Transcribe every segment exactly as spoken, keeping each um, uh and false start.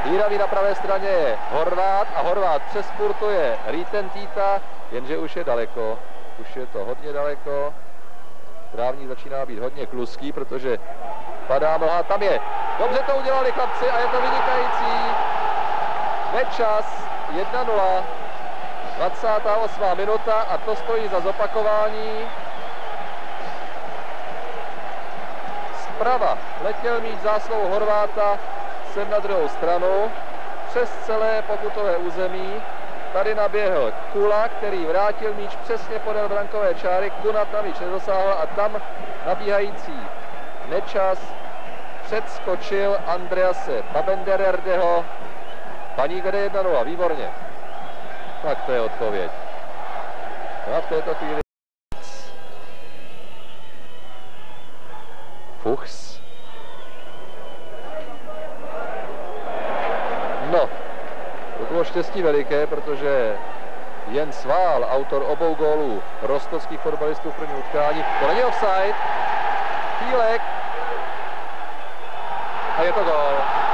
Hýravý na pravé straně je Horvát a Horvát přespurtuje Rítentýta, jenže už je daleko. Už je to hodně daleko. Trávník začíná být hodně kluský, protože padá mlha. Tam je. Dobře to udělali chlapci a je to vynikající. Nečas jedna nula. dvacátá osmá minuta a to stojí za zopakování. Zprava letěl míč zásluhou Horváta sem na druhou stranu. Přes celé pokutové území. Tady naběhl Kula, který vrátil míč přesně podél brankové čáry. Kunat na míč nedosáhl a tam nabíhající Nečas předskočil Andrease Babendererdeho. Baník vede jedna nula, výborně. Tak to je odpověď. A v této chvíli Fuchs. No, to bylo štěstí veliké, protože Jens Vál, autor obou gólů rostovských fotbalistů v prvním utkání, to není offside. Chýlek. A je to gól.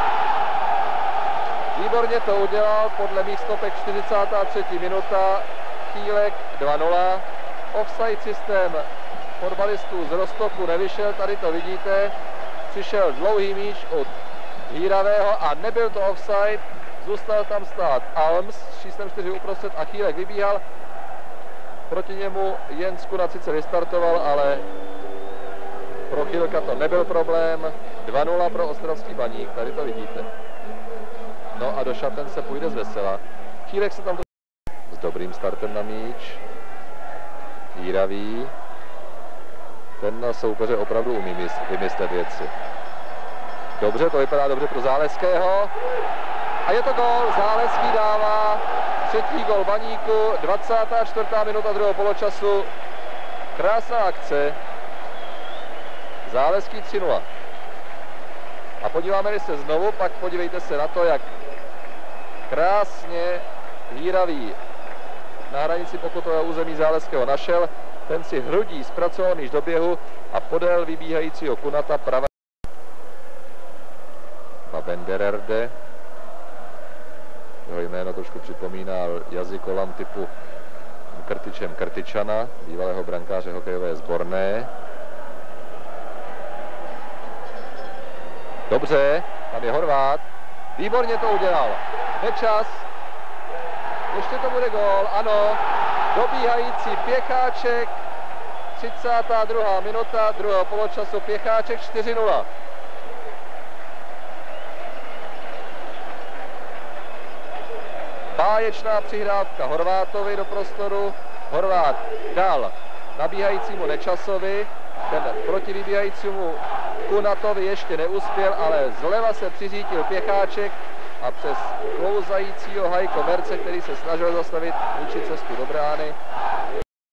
Výborně to udělal, podle mých stopek čtyřicátá třetí minuta. Chýlek dva nula. Offside systém fotbalistů z Rostoku nevyšel, tady to vidíte. Přišel dlouhý míč od Hýravého a nebyl to offside. Zůstal tam stát Alms s číslem čtyři uprostřed a Chýlek vybíhal. Proti němu Jens Kunat sice vystartoval, ale pro Chýlka to nebyl problém. dva nula pro ostravský Baník, tady to vidíte. No a do šaten se půjde z vesela. Chýlek se tam s dobrým startem na míč. Hýravý. Ten na soupeře opravdu umí vymyslet věci. Dobře, to vypadá dobře pro Záleského. A je to gól, Záleský dává třetí gól Baníku, dvacátá čtvrtá minuta druhého poločasu. Krásná akce. Záleský tři nula. A podíváme-li se znovu, pak podívejte se na to, jak krásně Hýravý na hranici pokutového území Záleského našel. Ten si hrudí zpracoval míč do běhu a podél vybíhajícího Kunata pravé. Babendererde. Jeho jméno trošku připomíná jazykolam typu Krtičem Krtičana, bývalého brankáře hokejové sborné. Dobře, tam je Horvát. Výborně to udělal. Nečas. Ještě to bude gól, ano. Dobíhající Pěcháček. třicátá druhá minuta druhého poločasu. Pěcháček čtyři nula. Báječná přihrávka Horvátovi do prostoru. Horvát dal nabíhajícímu Nečasovi. Ten proti vybíhajícímu Kunatovi ještě neuspěl, ale zleva se přiřítil Pěcháček a přes klouzajícího Hajko Merce, který se snažil zastavit, ničit cestu do brány.